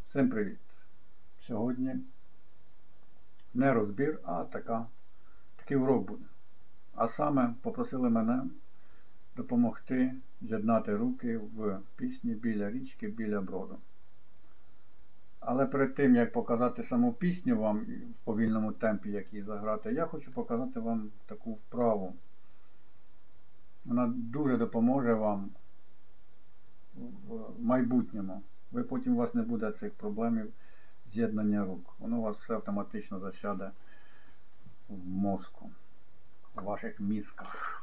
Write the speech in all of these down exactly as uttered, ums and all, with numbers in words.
Всім привіт! Сьогодні не розбір, а така, такий урок буде. А саме попросили мене допомогти з'єднати руки в пісні «Біля річки, біля броду». Але перед тим, як показати саму пісню вам в повільному темпі, як її заграти, я хочу показати вам таку вправу. Вона дуже допоможе вам в майбутньому. Ви потім у вас не буде цих проблем з'єднання рук. Воно у вас все автоматично засяде в мозку, в ваших мізках.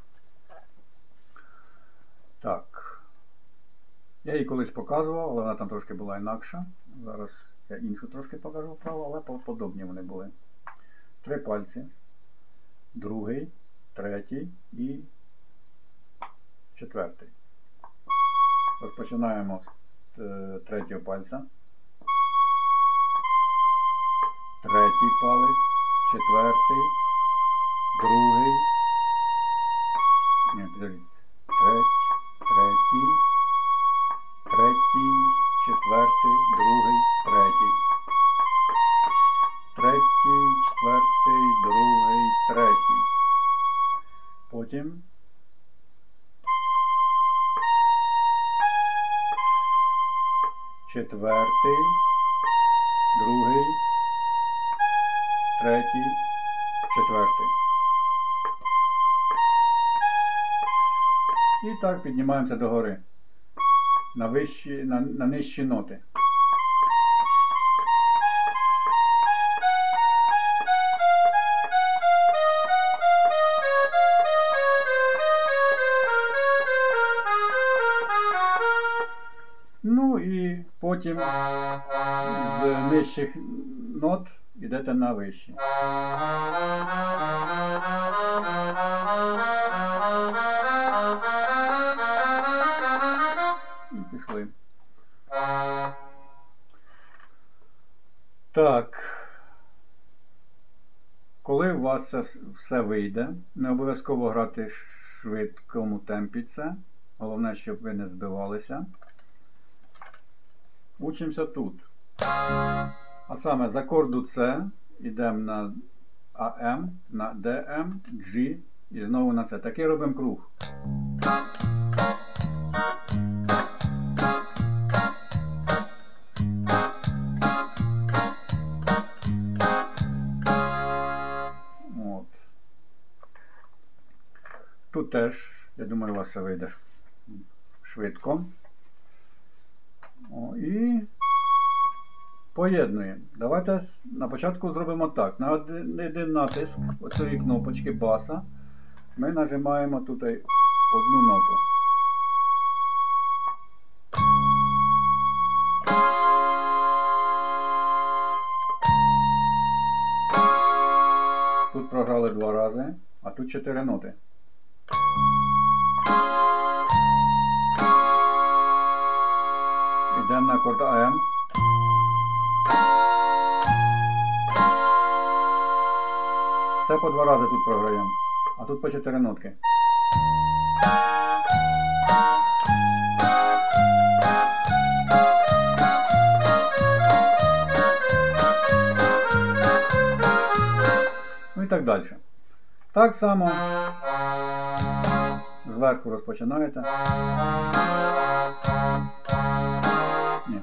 Так. Я її колись показував, але вона там трошки була інакша. Зараз я іншу трошки покажу вправо, але подобні вони були. Три пальці. Другий, третій і четвертий. Розпочинаємо з третього пальця. Третій палець, четвертий, другий, ні, подивіться, третій, третій, четвертий, другий, третій. Третій, четвертий, другий, третій. Потім четвертий, другий, третій, четвертий. І так піднімаємося догори на вищі, на, на нижчі ноти. Ну і потім з нижчих нот йдете на вищі. І пішли. Так. Коли у вас все, все вийде, не обов'язково грати в швидкому темпі це. Головне, щоб ви не збивалися. Учимося тут. А саме з акорду С йдемо на АМ, на ДМ, G і знову на С. Такий робимо круг. От. Тут теж, я думаю, у вас все вийде швидко. О, і поєднуємо. Давайте на початку зробимо так. На один, один натиск оцієї кнопочки баса ми нажимаємо тут одну ноту. Тут програли два рази, а тут чотири ноти. Йдемо на акорд АМ. Все по два рази тут програємо, а тут по чотири нотки. Ну і так далі. Так само зверху розпочинаєте. Ні.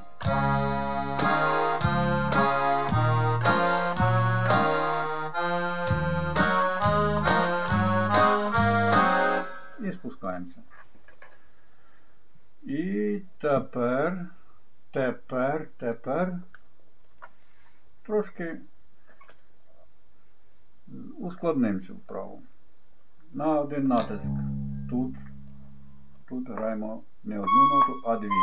І спускаємося. І тепер, тепер, тепер трошки ускладнимо цю вправу. На один натиск тут, тут граємо не одну ноту, а дві.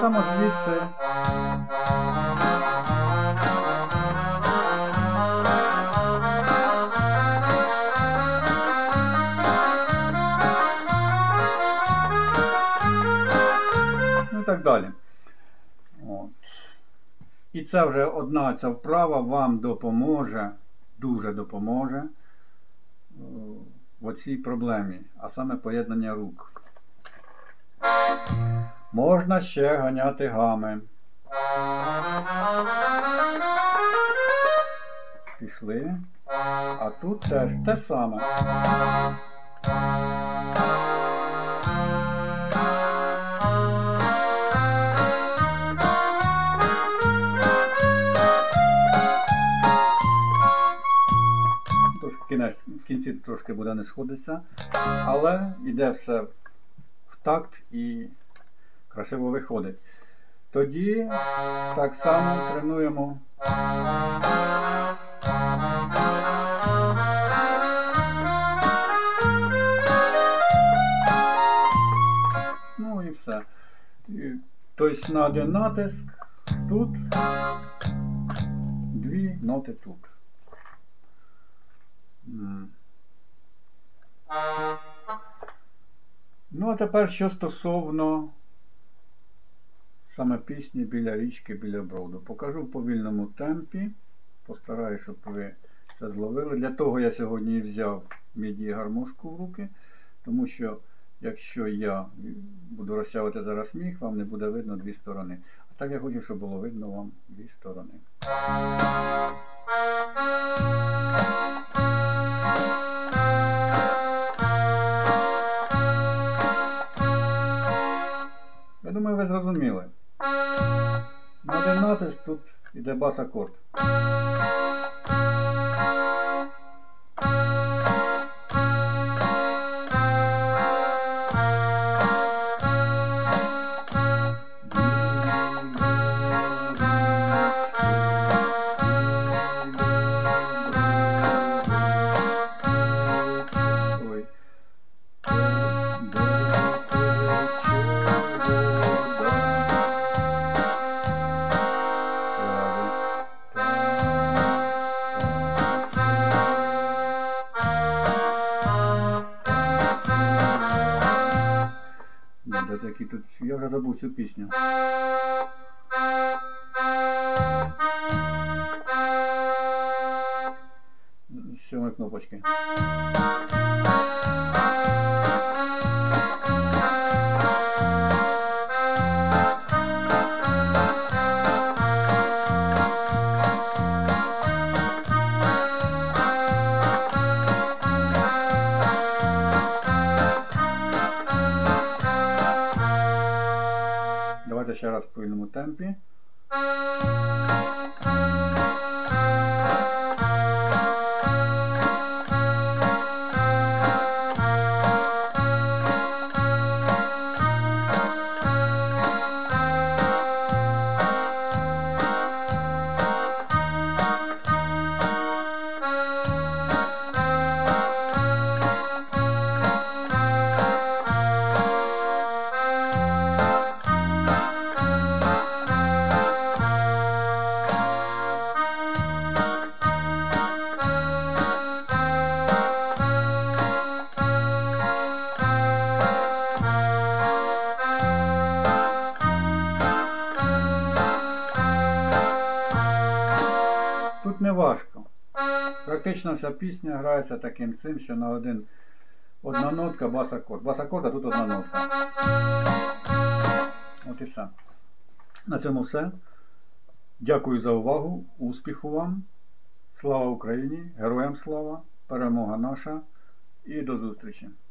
само звідси ну і так далі. От. І це вже одна ця вправа вам допоможе, дуже допоможе в оцій проблемі, а саме поєднання рук. Можна ще ганяти гами. Пішли. А тут теж те саме. В кінці трошки буде не сходитися, але йде все в такт і красиво виходить. Тоді так само тренуємо ну і все. Тобто на один натиск тут, дві ноти тут. Ну, а тепер, що стосовно саме пісні «Біля річки, біля броду». Покажу в повільному темпі. Постараюсь, щоб ви це зловили. Для того я сьогодні і взяв міді гармошку в руки, тому що якщо я буду розтягувати зараз міх, вам не буде видно дві сторони. А так я хочу, щоб було видно вам дві сторони. Я думаю, ви зрозуміли. На один натиск тут іде бас-акорд. Тут, я вже забув цю пісню. З сьомої кнопочки. Давайте ще раз в повільному темпі. Тут не важко. Практично вся пісня грається таким цим, що на один одна нотка, бас-акорд. Бас-акорд, а тут одна нотка. От і все. На цьому все. Дякую за увагу, успіху вам. Слава Україні! Героям слава! Перемога наша! І до зустрічі!